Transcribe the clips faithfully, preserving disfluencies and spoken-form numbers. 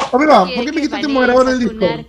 A ver, va, ¿por qué me quitaste un moderador del Discord?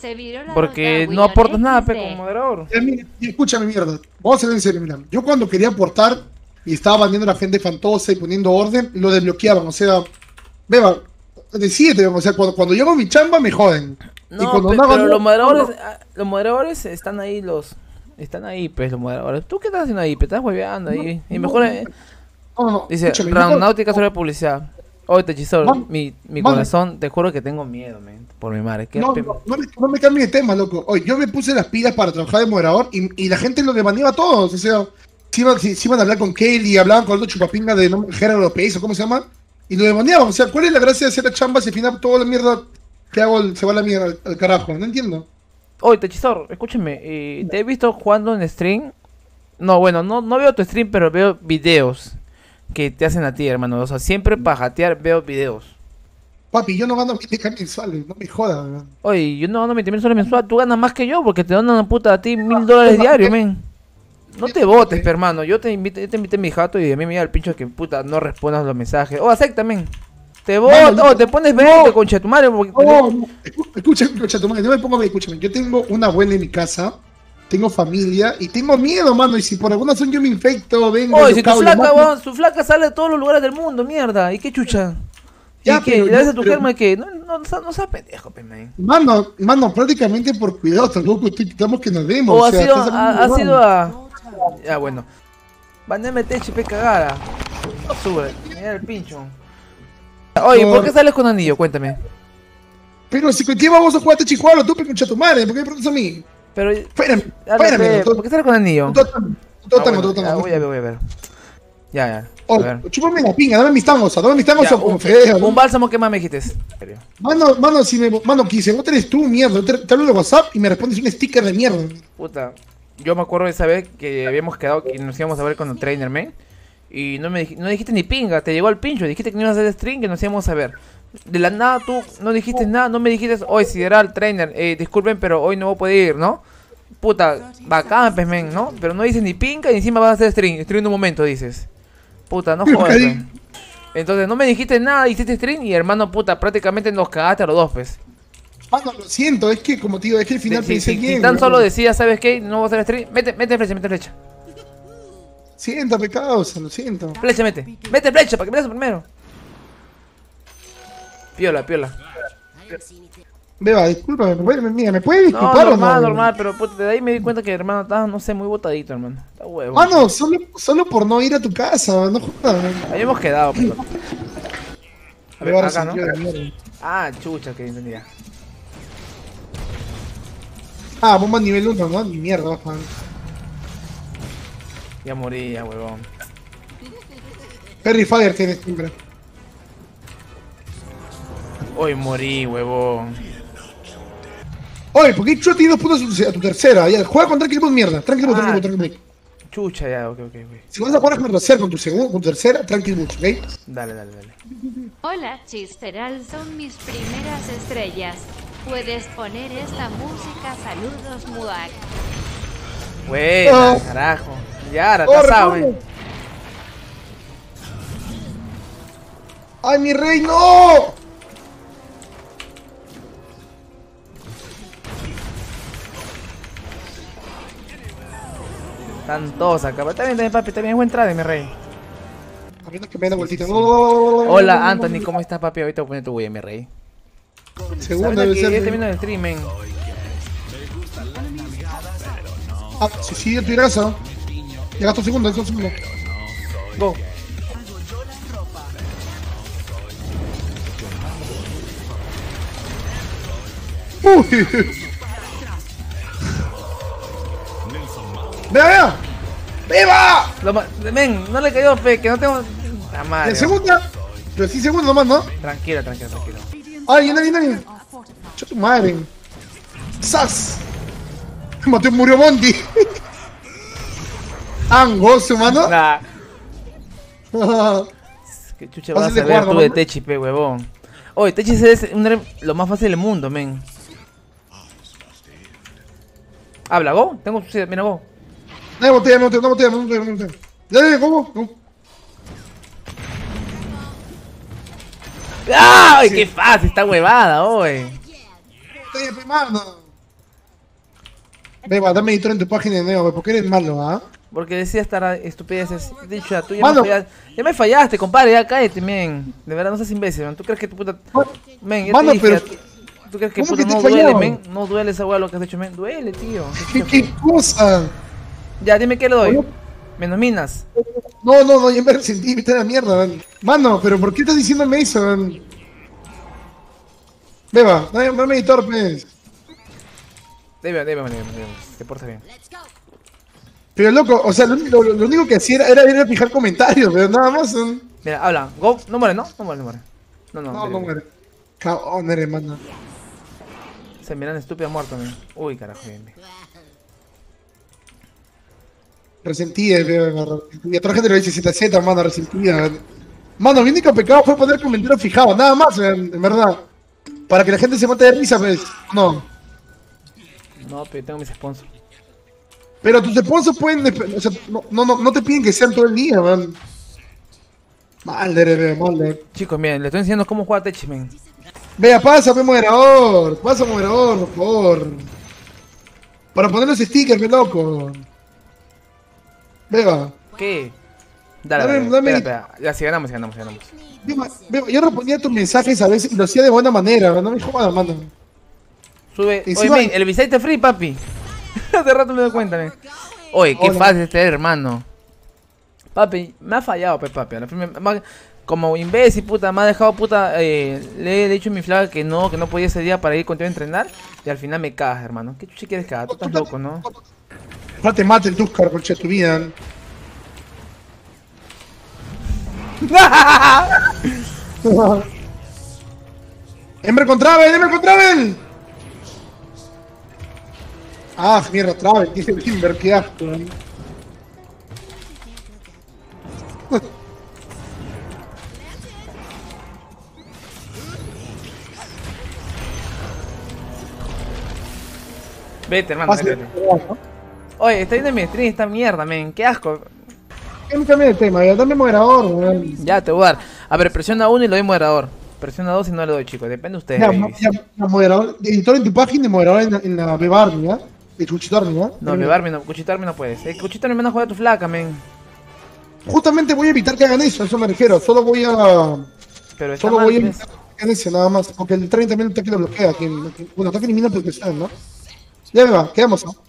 Porque no aportas nada, pe, como moderador. Ya, mira, escúchame, mierda. Vamos a ser en serio, mira. Yo cuando quería aportar y estaba bandiendo a la gente fantosa y poniendo orden, lo desbloqueaban, o sea... Beba, decídete, o sea, cuando, cuando yo hago mi chamba me joden. No, y cuando pe, no hago, pero los no, moderadores, no. ah, los moderadores están ahí, los... Están ahí, pues, los moderadores. ¿Tú qué estás haciendo ahí, pe? Estás hueveando ahí. Y No, mejor... no, eh, no, no, dice, escúchame, yo- Roundnáutica sobre publicidad. Oye, Techizor, Mano, mi, mi mano. corazón, te juro que tengo miedo, man. Por mi madre. ¿Qué No, pe- no, no, me, no me cambie de tema, loco. Oye, yo me puse las pilas para trabajar de moderador y, y la gente lo debaneaba a todos. O sea, si iban, si, si iban a hablar con Kelly, hablaban con otro chupapinga de no, Gerardo López o cómo se llama, y lo debaneaban. O sea, ¿cuál es la gracia de hacer la chamba si al final toda la mierda que hago se va a la mierda al, al carajo? No entiendo. Oye, Techizor, escúchame. eh, te he visto jugando en stream. No, bueno, no, no veo tu stream, pero veo videos que te hacen a ti, hermano. O sea, siempre para jatear veo videos. Papi, yo no gano veinte k mensuales, no me jodas, weón. Oye, yo no gano veinte mil soles mensual, tú ganas más que yo porque te donan una puta a ti mil dólares diarios, men. No te votes, pe, hermano. Yo te invité, yo te invité a mi jato y a mí me da el pincho que puta no respondas los mensajes. Oh, acepta, men. Te Mano, voto, oh, te pones verde, concha de tu madre. Porque... No, no, escu- escúchame, escúchame, tu madre, no me pongo a escúchame. Yo tengo una abuela en mi casa, tengo familia y tengo miedo, mano. Y si por alguna razón yo me infecto, vengo. Oye, yo si tu cago, flaca, mato- weón, su flaca sale de todos los lugares del mundo, mierda. ¿Y qué chucha? Ya, ¿Y qué? pero ¿Le das yo- a tu pero- germa que no, no, no, no seas pendejo, pe, man. Mano, mano, prácticamente por cuidado, tampoco estoy, estamos que nos vemos. O ha sea, sido, estás ha, hablando ha de sido mano. a... Ya, bueno. Bandeme teche, pe, cagada. Sube, mira el pincho. Oye, ¿por qué sales con anillo? Cuéntame. Pero si contigo vamos a jugar a Chihuahua, tú, concha tu madre, ¿por qué me preguntas a mí? Pero... Espérame, Dale, espérame. pe, todo- ¿por qué sales con anillo? todo tango, todo Ah, tango, bueno, todo ya, tango. voy a ver, voy a ver. Ya, ya. A Oh, ver. chúpame la pinga, dame mis tangos, dame mis tangos Ya, o como un, feo. un bálsamo que más me quites. En serio. Mano, mano, si me. Mano, quise, vos eres tú, mierda. Te, te hablo de WhatsApp y me respondes un sticker de mierda. Puta, yo me acuerdo de esa vez que habíamos quedado que nos íbamos a ver con el trainer, man. Y no me dij- no dijiste ni pinga, te llegó el pincho, dijiste que no ibas a hacer stream, que nos íbamos a ver. De la nada tú no dijiste nada, no me dijiste, oye, Sideral, trainer, eh, disculpen, pero hoy no voy a poder ir, ¿no? Puta, bacán, pues, men, ¿no? Pero no dices ni pinga y encima vas a hacer stream, stream en un momento, dices. Puta, no jodas, pues. Entonces no me dijiste nada, hiciste stream y hermano, puta, prácticamente nos cagaste a los dos, pues. Mano, lo siento, es que como te digo, es que al final Si, si, pensé si- bien. si tan ¿no? solo decías, ¿sabes qué? No voy a hacer stream, mete, mete flecha, mete flecha. Siéntame, causa, lo siento. Flecha, mete. Mete flecha para que me des primero. Piola, piola. Beba, discúlpame, ¿me puedes, mira, ¿me puedes No, disculpar o normal, no? normal, pero puta, de ahí me di cuenta que hermano estaba, no sé, muy botadito, hermano. Está huevo. Mano, solo, solo por no ir a tu casa, no jodas. Habíamos quedado, pero... A ver, Beba, acá, ¿no? sentido de mierda. Ah, chucha, que entendía. Ah, bomba nivel uno, ¿no? Ni mierda, baja. Ya morí, ya, huevón. Perry Fire tienes siempre. Hoy morí, huevón. Oye, ¿por qué yo te di dos puntos a tu, a tu tercera? Ya, juega con Tranquil Boot, mierda. Tranquil Boot, Ah. Tranquil Boot, Tranquil Boot. Chucha, ya, ok, ok, ok. Si vas a jugar con tercera, con tu segunda, con tu tercera, Tranquil Boot, ¿ok? Dale, dale, dale. Hola, Chisteral, son mis primeras estrellas. Puedes poner esta música. Saludos, Muak. Buena, Oh. carajo. Ya, ahora Oh, atrasado, recuerdo. wey. ¡Ay, mi rey, no! Están todos acá. Pero está bien, está bien, papi, está bien, buen trade, mi rey. Apenas que me da vueltita. Hola, Anthony, ¿cómo estás, papi? Ahorita voy a poner tu güey, mi rey. Segunda Ahorita debe que ser. ya termino el stream, men. Ah, si sigue tu grasa. Ya gasto segundo, eso segundo. Go. Uy. ¡Vea, vea! ¡Viva! Lo ma- men, no le cayó, fe, que no tengo... La madre. En segunda. Pero sí, segundo nomás, ¿no? Tranquila, tranquila, tranquila. Ay, viene, viene, viene. Yo tu madre. ¡Sas! Mateo murió Monty. Angoso, mano. Nah. Que chucha vas a Fácil de saber jugar, tú ¿no? de Techi, pe, huevón. Oye, Techi es un héroe lo más fácil del mundo, men. Habla, Go. Tengo su sida, mira, Go. Dame botella, dame botella, dame botella, dame botella, dame botella. Ya, ya, ¿cómo? ¿Cómo? ¡Ay, Sí. qué fácil! Está huevada, oye. Cállate, mano. Beba, dame editor en tu página de Neo, ¿por qué eres malo, ah? Porque decía estar estupideces. De hecho, ya, tú ya Mano. me fallaste. Ya me fallaste, compadre, ya cállate, men. De verdad, no seas imbécil, man. ¿Tú crees que tu puta... Men, ya Mano, te dije, pero- ya- ¿Tú crees que ¿Cómo puta que te no he duele, fallado? men? No duele esa hueá lo que has hecho, men. Duele, tío. ¿Qué, qué cosa? Ya, dime qué le doy. Bueno. Menos minas. No, no, no, ya me resentí, viste la mierda, man. Mano, pero ¿por qué estás diciéndome eso, man? Beba, dame, dame editor, pues. Debe, debe, debe, debe. Te portas bien. Pero loco, o sea, lo, lo- lo único que hacía era, era, era fijar comentarios, pero nada más. man. Mira, habla. Go. No muere, ¿no? No muere, no muere. No, no. No, debe, no debe. muere. Cabrón, eres, mano. Se miran estúpido muerto, men. Uy, carajo, bien, bien. Resentida, beba, resentida. Traje de la diecisiete Z, mano, resentida. man. Mano, mi único pecado fue poner comentarios fijados, nada más, man, en verdad. Para que la gente se mate de risa, pues. No. No, pero yo tengo mis sponsors. Pero tus sponsors pueden. O sea, no, no, no, no te piden que sean todo el día, man. Malder, beba, malder. Chicos, miren, les estoy enseñando cómo jugar Techi, men. Vea, pásame moderador, pasa moderador, por favor. Para poner los stickers, me loco. Vea, ¿Qué? Dale, Dame- dale, dame- espera, espera. Ya, si ganamos, si ganamos, si ganamos. Vea, Vea, yo respondía a tus mensajes a veces y lo hacía de buena manera, no me jodas, mano. Sube. Y Oye, si men, va- el Visite free, papi. Hace rato me doy cuenta, men. Oye, qué Hola. fácil este hermano. Papi, me ha fallado, pe, papi. A la primera- ma- como imbécil, puta, me ha dejado, puta. Eh, le he dicho a mi flaca que no, que no podía ese día para ir contigo a entrenar. Y al final me cagas, hermano. ¿Qué chuchi quieres cagar? Tú estás loco, ¿no? No te mate el Tuscar, concha de tu vida. Ember con Travel, Ember con Travel. Ah, mierda, Travel, dice Timber, qué asco. man. Vete, hermano, Fácil, vete, vete. ¿no? Oye, está viendo mi stream esta mierda, men. Qué asco. ¿Qué me cambia de tema? Ya, dame moderador, weón. Ya, te voy a dar. A ver, presiona uno y le doy moderador. Presiona dos y no le doy, chicos. Depende de ustedes. Ya, babies. ya, ya, moderador, editor en tu página y moderador en la, en la Bebarni, ¿ya? De Chuchitorni, ¿ya? No, me Barbie no, Cuchitarme no puedes. Eh, Cuchitarme van a jugar a tu flaca, men. Justamente voy a evitar que hagan eso, a eso me refiero. Solo voy a. Pero está Solo mal, voy a pues. evitar que hagan eso, nada más. Porque el tren también el ataque lo bloquea. Aquí, aquí- bueno, ataque elimina protección, ¿no? Ya me va, quedamos, ¿no?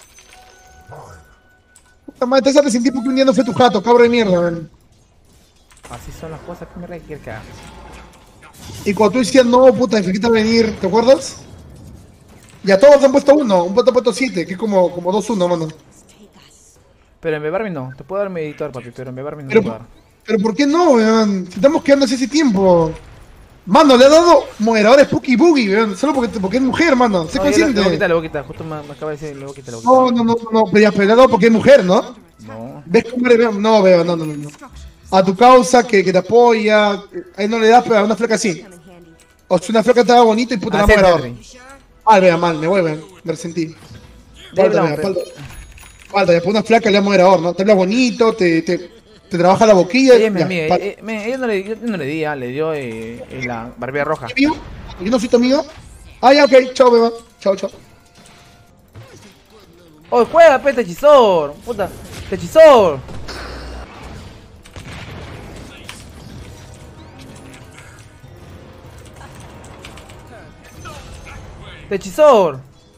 Puta madre, te hace resentir porque un día no fue tu jato, cabro de mierda, man. Así son las cosas. ¿Qué mierda quieres que haga? Y cuando tú decías, no, puta, necesitas venir, ¿te acuerdas? Ya todos han puesto uno, un puto ha puesto siete, que es como, como dos uno, mano. Pero en Barbie no. Te puedo dar mi editor, papi. Pero en Barbie no te Pero, puedo dar. pero ¿por qué no, weón? Si estamos quedando hace ese tiempo. Mano, le ha dado moderador a Spooky Boogie, weón. Solo porque, porque es mujer, mano. Sé No, yo le- le voy a consciente. quitar, le voy a quitar. Justo me, me acaba de decir, le voy a quitar, le voy a No, quitar. no, no, no, pero ya, pero le ha dado porque es mujer, ¿no? No. ¿Ves cómo le veo? No, veo, no, no, no, no. A tu causa, que, que te apoya. Ahí no le das, pero a una flaca así. O si una flaca estaba bonita y puta la Así es, moderador. Henry. Mal, vea, mal, me voy, weón. Me resentí. Falta, Dale, vea, no, falta. Falta, ya por una flaca le da moderador, ¿no? Te habla bonito, te, te, te trabaja la boquilla. Ella es mi ya, amiga. falta. eh, eh, men, ella no le, yo no le di, ah, le dio eh, eh, la barbilla roja. ¿Amigo? Yo no soy tu amigo. Ah, ya, ok, chao, beba. Chao, chao. ¡Oh, juega, pe, techizor! ¡Puta! ¡Techizor! ¡Techizor!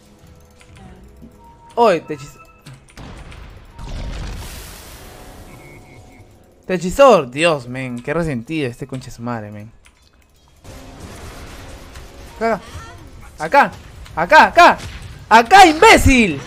¡Oye, techizor! ¡Techizor! Dios, men, qué resentido este concha de su madre, men. Acá, acá, acá, acá, acá, imbécil.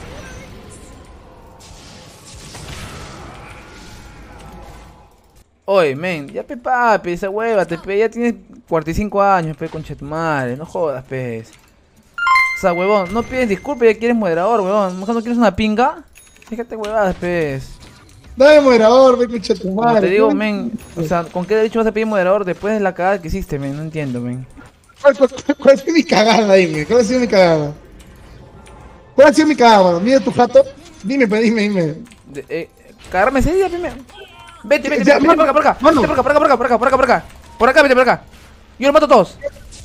Oye, men, ya pe papi, esa hueva, te pe, ya tienes cuarenta y cinco años, pe, concha de tu madre, no jodas, pe. O sea, huevón, no pides disculpas, ya quieres moderador, huevón. ¿Mejor no quieres una pinga? Fíjate huevadas, pe. Dame moderador, me escucha tu Como madre. te digo, ¿Qué- men, o sea, ¿con qué derecho vas a pedir moderador después de la cagada que hiciste, men? No entiendo, men. ¿Cuál, cuál, cuál, cuál ha sido mi cagada, dime? ¿Cuál ha sido mi cagada? ¿Cuál ha sido mi cagada, mano? Mira tu jato. Dime, pues, dime, dime. De, eh, cagarme ese día primero. Vete, vete, Ya, vete, vete mano, por acá, por acá. mano. Vete por acá, por acá, por acá, por acá, por acá, por acá. Por acá, vete por acá. Yo los mato a todos.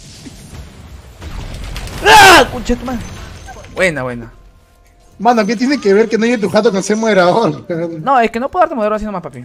¡Ah! Concha tu madre. Buena, buena. Mano, ¿qué tiene que ver que no haya tu jato con ser moderador? No, es que no puedo darte moderador así nomás, papi.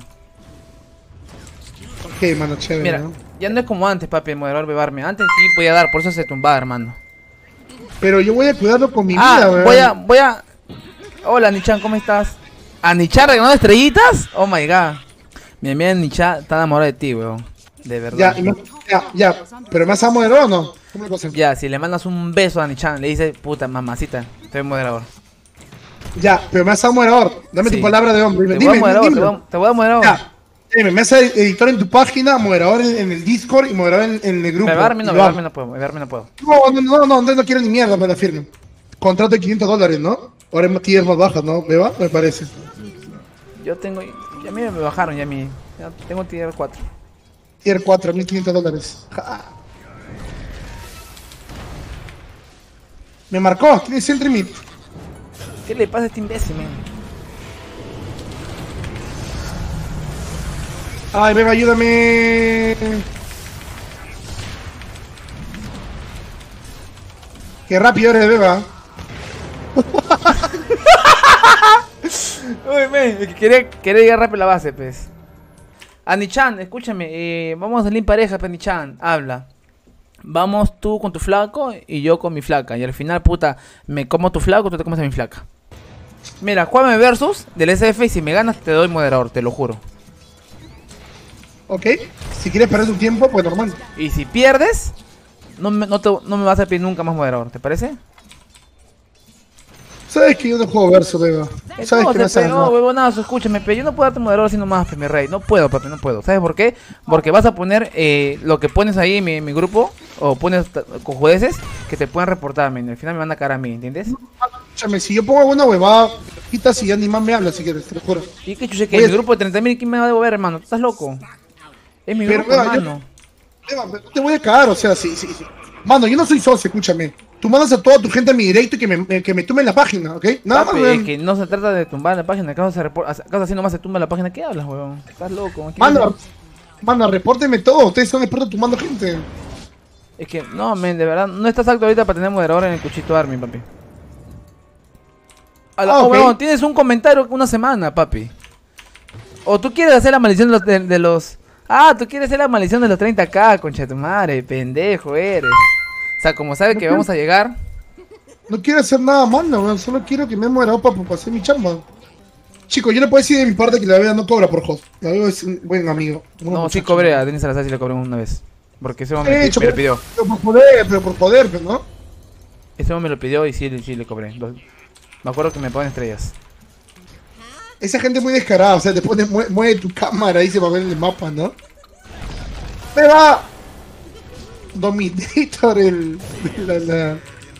Ok, mano, chévere. Mira, ¿no? ya no es como antes, papi, el moderador bebarme. Antes sí podía dar, por eso se tumbaba, hermano. Pero yo voy a cuidarlo con mi Ah, vida, weón. voy a, voy a... Hola, Nichan, ¿cómo estás? ¿A Nichan regalando estrellitas? Oh my god. Mi amiga Nichan está enamorada de ti, weón. De verdad. Ya, y me- ya, ya. ¿Pero me has a moderador o no? ¿Cómo le cosa? Ya, si le mandas un beso a Nichan, le dices, puta, mamacita, soy moderador. Ya, pero me has a moderador. Dame Sí. tu palabra de hombre. Te voy a Dime, moderador, te dime. voy a, te voy a moderador. Ya. Dime, me haces editor en tu página, moderador en, en el Discord y moderador en, en el grupo. Bebarme no, Y bebarme va. no puedo, bebarme no puedo. No, no, no, no, no, no quiero ni mierda, me la firmen. Contrato de quinientos dólares, ¿no? Ahora es tiers más bajas, ¿no? ¿Beba? Me parece. Yo tengo, ya a mí me bajaron, ya mi, ya tengo tier cuatro. Tier cuatro, mil quinientos dólares. Ja. Me marcó, tiene Sentry Mid. ¿Qué le pasa a este imbécil, man? Ay, Beba, ayúdame. Qué rápido eres, Beba. Uy, men, es que quería, quería llegar rápido a la base, pues. Anichan, escúchame, eh, vamos a salir en pareja, pues, Anichan, habla. Vamos tú con tu flaco y yo con mi flaca. Y al final, puta, me como tu flaco, tú te comes a mi flaca. Mira, juégame versus del S F y si me ganas te doy moderador, te lo juro. Ok, si quieres perder tu tiempo, pues normal. Y si pierdes, no me, no te- no me vas a pedir nunca más moderador, ¿te parece? Sabes que yo no juego verso, Beba. Sabes que no Entonces, sabes pe, no, nada. huevonazo, escúchame, pero yo no puedo darte moderador así nomás, pe, mi rey. No puedo, papi, no puedo. ¿Sabes por qué? Porque vas a poner eh, lo que pones ahí en mi, en mi grupo, o pones t- cojudeces que te pueden reportar, men. Al final me van a caer a mí, ¿entiendes? Escúchame, si yo pongo alguna huevada, quitas y ya ni más me hablas si quieres, te lo juro. Y que chuche, que Oye, en mi grupo de treinta mil, ¿quién me va a devolver, hermano? ¿Tú estás loco? Es mi Pero, grupo, vea, yo- hermano. Beba, pero no te voy a cagar, o sea, sí, sí, sí. Mano, yo no soy socio, escúchame. Tú mandas a toda tu gente a mi directo y que me, eh, que me tumben la página, ¿ok? Nada Papi, más, weón. es que no se trata de tumbar la página, acaso, se repor- acaso así nomás se tumba la página. ¿Qué hablas, huevón? Estás loco. ¿Qué Mano, hablas? mano, repórteme todo. Ustedes son expertos tumbando gente. Es que, no, men, de verdad, no estás acto ahorita para tener moderador en el Cuchito Army, papi. A la- Ah, oh, ok. huevón, tienes un comentario una semana, papi. O tú quieres hacer la maldición de los... De, de los... Ah, tú quieres hacer la maldición de los treinta k, concha de tu madre, pendejo eres. O sea, como sabes que vamos a llegar... No quiero hacer nada malo, weón. Solo quiero que me he moderado para, para hacer mi chamba. Chicos, yo no puedo decir de mi parte que la Beba no cobra por host. La Beba es un buen amigo. un buen No, sí muchacho. cobré, a Denis Salazar sí le cobré una vez. Porque ese hombre Eh, me, me chocolate, lo pidió. Pero por joder, pero por joder, pero no. Ese hombre me lo pidió y sí, sí le cobré. Dos- Me acuerdo que me ponen estrellas. Esa gente es muy descarada, o sea, te pone, mue- mueve tu cámara ahí se va a ver en el mapa, ¿no? Beba. Dominator, el... La, la...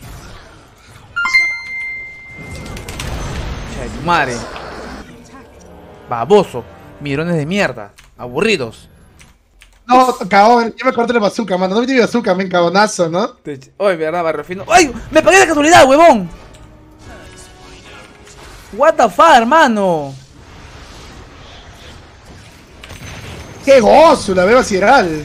Cha de tu madre. Baboso. Mirones de mierda. Aburridos. No, cagón, yo me corté la bazooka, mano. No me tiene bazooka, men, cagonazo, ¿no? Oye, verdad, barrio fino. ¡Ay! ¡Me pagué de casualidad, huevón! What the fuck, hermano. ¡Qué gozo, la Beba Sierral!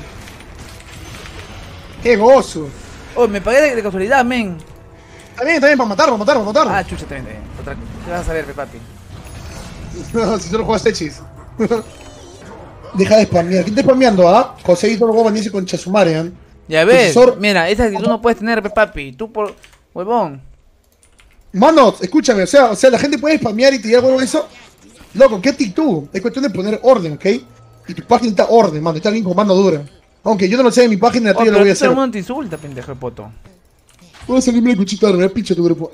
¡Qué gozo! Oye, me pagué de, de casualidad, men. Está bien, está bien, para matarlo, para matarlo, para matarlo. Ah, chucha, también, también. Otra ¿Qué vas a saber, pe, papi? No, si solo juegas Techis. Deja de spamear. ¿Quién está spameando, ah? José y todo lo venirse con Chasumare, ¿eh? Ya ves, Profesor- mira, esa actitud no puedes tener, pe, papi. Tú por... Huevón. Mano, escúchame, o sea, o sea, la gente puede spamear y tirar huevo eso. Loco, ¿qué actitud? Es cuestión de poner orden, ¿ok? Y tu página está orden, mano, está alguien con mano dura. Aunque yo no lo sé de mi página, la Oh, tuya lo pero voy a todo el hacer. mundo te insulta, pendejo de poto. Voy a salirme de cuchito, me pinche tu grupo.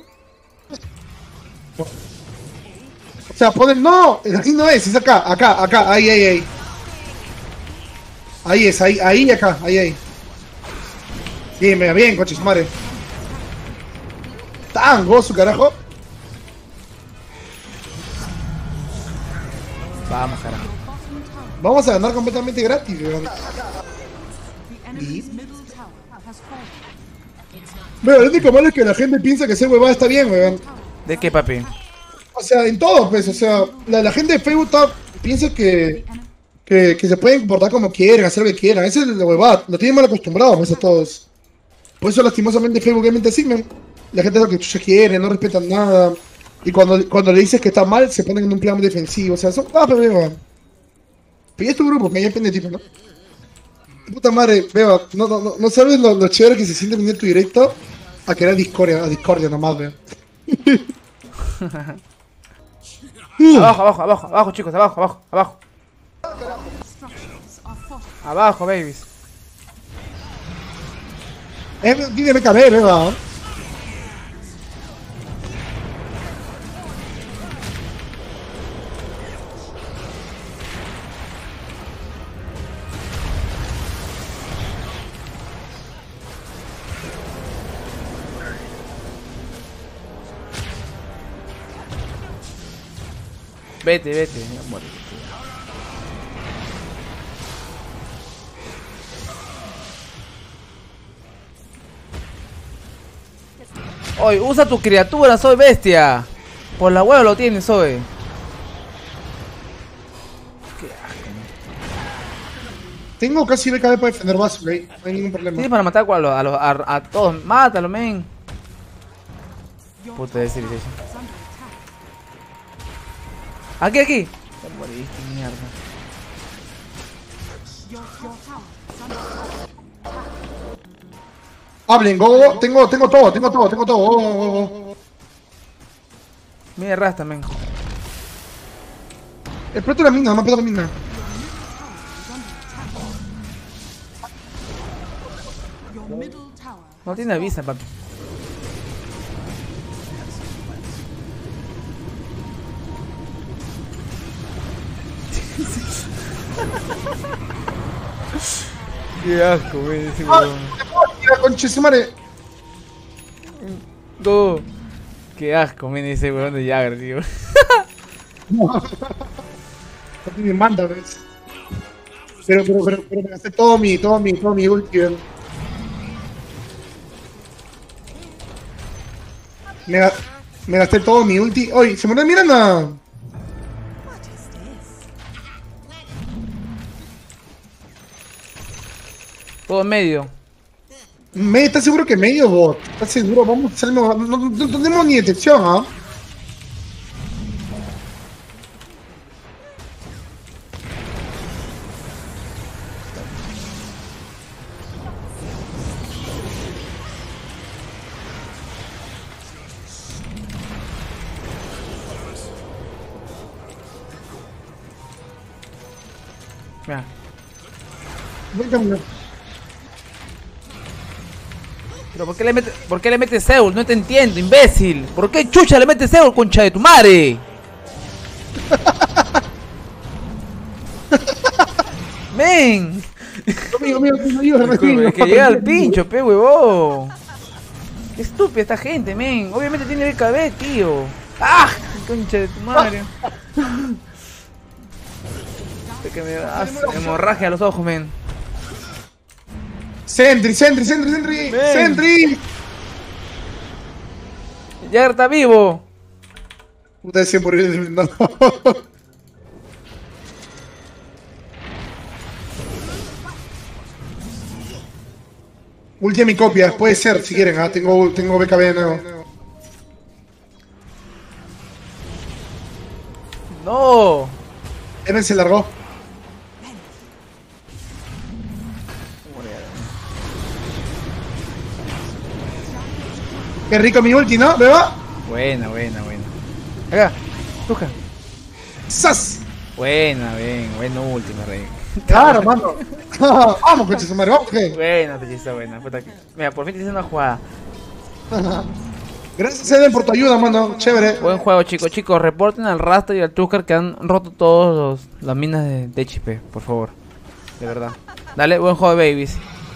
O sea, ponen. No, aquí no es, es acá, acá, acá, ahí, ahí, ahí. Ahí es, ahí, ahí y acá, ahí, ahí. Bien, mega bien, coches, madre. Tan gozo, carajo. Vamos, carajo. Vamos a ganar completamente gratis, weón. Y... Pero lo único malo es que la gente piensa que ser huevada está bien, weón. ¿De qué, papi? O sea, en todo, pues, o sea, la, la gente de Facebook está- piensa que, Que, que se pueden comportar como quieren, hacer lo que quieran. Ese es el de huevada. Lo tienen mal acostumbrados pues, a todos. Por eso lastimosamente Facebook es así, men. La gente es lo que chucha quiere, no respetan nada. Y cuando, cuando le dices que está mal, se ponen en un plan defensivo. O sea, son... Ah, pero Beba. Pero ya es tu grupo, que ya depende de tipo, ¿no? Puta madre, Beba, no, no, no, no sabes lo, lo chévere que se siente venir tu directo a querer discordia, a discordia nomás, Beba. Abajo, abajo, abajo, abajo, chicos, abajo, abajo, abajo. Abajo, babies. Eh, tiene B K B, Beba. Vete, vete, mi amor. Oye, usa tu criatura, soy bestia. Por la hueva lo tienes, soy. Tengo casi B K B para defender base, güey. No hay ningún problema. Tienes para matar a, los- a, los- a, a todos. Mátalo, men. Puta de Civilization. Aquí, aquí. Te moriste, mierda. Hablen, go, go, go. Tengo, tengo todo, tengo todo, tengo todo. Go, go, go, go. Mira, rasta, men. Explota la mina, me ha explotado la mina. No tiene visa, papi. Qué asco, wey, ese ¡Ah! huevón. Mira, conche su madre. No. Qué asco, men, ese huevón de Jagger, tío. No tiene manda, ¿ves? Pero, pero, pero, pero me gasté todo mi, todo mi, todo mi ulti, ¿ven? Me, ga- me gasté todo mi ulti. Oye, se murió Miranda. Todo en medio. Me, ¿estás seguro que medio, bot? ¿Estás seguro? Vamos a hacerlo. No, no, no, no tenemos ni detección, ¿ah? Mira. Ven, camino. Pero ¿por qué le metes, por qué le metes Zeus? No te entiendo, imbécil. ¿Por qué chucha le metes Zeus, concha de tu madre? Men. Amigo, amigo, amigo, amigo, amigo. Es que llega al pincho, pe huevón. Qué estúpida esta gente, men. Obviamente tiene B K B, tío. ¡Ah! Concha de tu madre. Es que me das hemorragia a los ojos, men. Sentry, Sentry, Sentry, Sentry. Ven. Sentry. Jagger está vivo. Puta, ese por ir. No. Ulti a mi copia, puede ser, si quieren, ah, tengo, tengo B K B de nuevo. No. Eren se largó. Qué rico mi ulti, ¿no? ¿Beba? Buena, buena, buena. Acá, Tuja. ¡Sas! Buena, ven, buena última, rey. Claro, mano. Vamos, coche su madre, vamos, ¿qué? Buena, está buena. Puta que- Mira, por fin te hice una jugada. Gracias, Eden, por tu ayuda, mano. Chévere. Buen juego, chicos. Chicos, reporten al Rasta y al Tuskar que han roto todos los, las minas de, de H P, por favor. De verdad. Dale, buen juego, babies.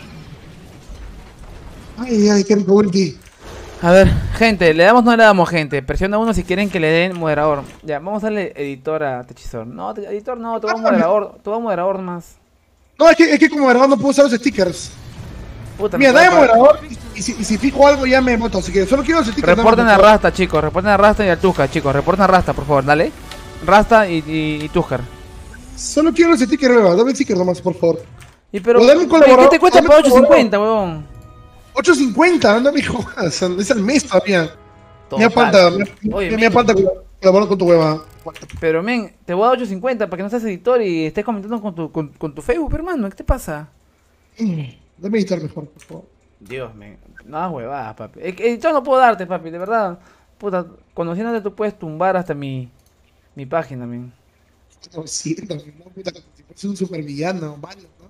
Ay, ay, qué rico ulti. A ver, gente, ¿le damos o no le damos, gente? Presiona uno si quieren que le den moderador. Ya, vamos a darle editor a Techizor. No, te- editor no, te voy a moderador, te voy a moderador más. No, es que, es que como moderador no puedo usar los stickers. Puta, Mira, me dame puedo parar. moderador y, y si, y si fijo algo ya me moto. Así que solo quiero los stickers. Reporten dame, a por favor. Rasta, chicos, reporten a Rasta y al Tuskar, chicos. Reporten a Rasta, por favor, dale. Rasta y, y, y Tuskar. Solo quiero ese sticker nueva, dame el sticker nomás, por favor. Y pero, O dame un ¿qué colaborador, te cuesta dame para un ocho cincuenta, huevón? ocho cincuenta, no me jodas, es el mes todavía. Me Total. falta, me, Oye, me, men, falta colaborar con tu hueva. pero men, te voy a dar ocho cincuenta para que no seas editor y estés comentando con tu, con, con tu Facebook, hermano. ¿Qué te pasa? Dame editar mejor, por favor. Dios, men. No, huevadas, papi. Eh, Editor no puedo darte, papi, de verdad. Puta, conociéndote tú puedes tumbar hasta mi, mi página, men. No siento, no, puta, como si fuese un supervillano, malo, ¿no?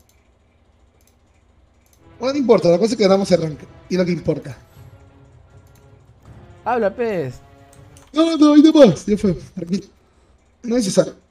Bueno, no importa, la cosa es que ganamos el rank. Y lo que importa. Habla, pez. No, no, hay de más, ya fue, tranquilo. No es necesario.